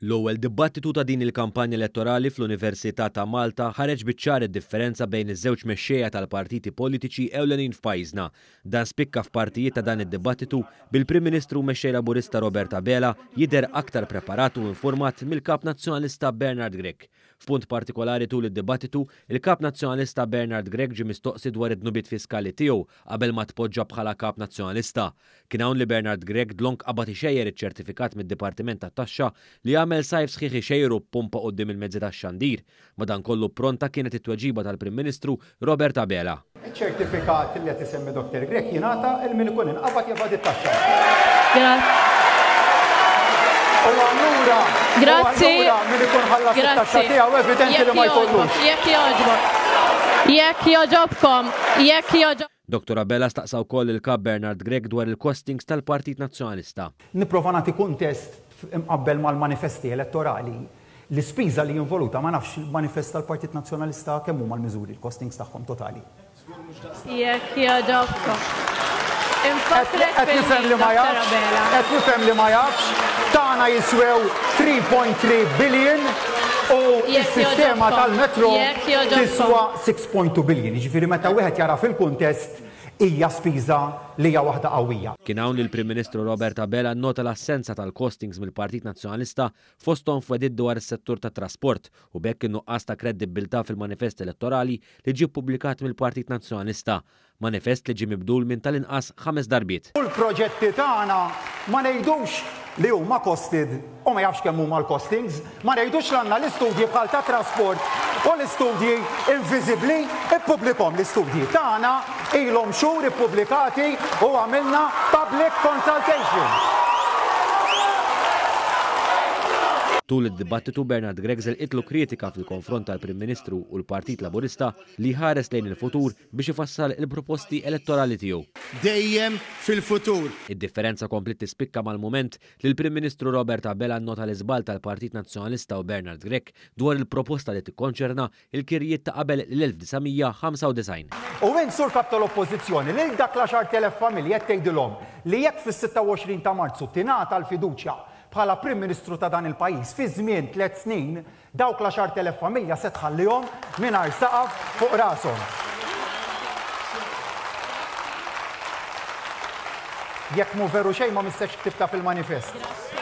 L-ewwel dibattitu ta' din il-kampanja elettorali fl-Università ta' Malta ħareġ biċ-ċar id-differenza bejn iż-żewġ mexxejja tal-partiti politiċi ewlenin f'pajjiżna. Dan spikka f'partijiet ta' dan id-dibattitu bil-Prim Ministru mexxej Laburista Robert Abela jidher aktar preparat u informat mill-Kap Nazzjonalista Bernard Grieg. F'punt partikolari tul id-dibattitu, il-Kap Nazzjonalista Bernard Grieg ġie mistoqsi dwar id-dnubiet fiskali tiegħu qabel ma tpoġġa bħala Kap Nazzjonalista. Kien hawn li Bernard Grieg dlonk qabad ixejjer iċ-ċertifikat mid-Dipartiment tat-Taxxa li għamel sajf sħiħ ixejjeru pompa qudiem il-mezzi tax-xandir. Madankollu pronta kienet it-tweġiba tal-Prim Ministru Robert Abela. Iċ-ċertifikat li qed isemmi Dr. Grieg jingħata il-min ikun inqabad jevadi t-taxxa. Grazzi. Jekk joġobkom. Dr. Abela staqsa wkoll il-Kap Bernard Grieg dwar il-costings tal-Partit Nazzjonalista. Nipprova nagħti kuntest imqabbel mal-manifesti elettorali. L-ispiża li involuta ma nafx il-manifest tal-Partit Nazzjonalista kemm huma l-miżuri, l-costings tagħhom totali. Jekk joġobkom. Qed nifhem li ma jafx, tagħna jiswew 3.3 billion u s-sistema tal-metro tiswa 6.2 billion. Ġifieri meta wieħed jara fil-kuntest hija spiża li hija waħda qawwija. Kien hawn li l-Prim Ministru Robert Abela nnota l-assenza tal-costings mill-Partit Nazzjonalista fosthom f'wedid dwar is-settur tat-trasport u bekk in-nuqqas ta' kredibilità fil-manifest elettorali li ġie ppubblikat mill-Partit Nazzjonalista. Manifest li ġie mibdul minn tal-inqas 5 darbiet. U l-proġetti tagħna ma ngħidux li huma costed u ma jafx kemm huma l-costings, ma ngħidux li għandna l-istudji bħal ta' trasport u l-istudji inviżibbli ippubblikhom l-istudji tagħna ilhom xhur ippubblikati u għamilna public consultation. Tul id-dibattitu Bernard Grieg żelqitlu kritika fil-konfront tal-Prim Ministru u l-Partit Laburista li ħares lejn il-futur biex ifassal il-proposti elettorali tiegħu. Dejjem fil-futur. Id-differenza komplet tispikka mal-mument li l-Prim Ministru Robert Abela nnota l-iżbal tal-Partit Nazzjonalista u Bernard Grieg dwar il-proposta li tikkonċerna il-kirjiet ta' qabel l-1995. U minn sur kap tal-Oppożizzjoni lil dak l-10,000 familja qed tgħidilhom li jekk fis-26 ta' Marzu tingħata l-fiduċja bħala Prim Ministru ta' dan il-pajjiż fi żmien 3 snin dawk l-10,000 familja se tħallihom mingħajr saqaf fuq rashom. Jekk mu veru xejn ma mistex ktibta fil-manifest.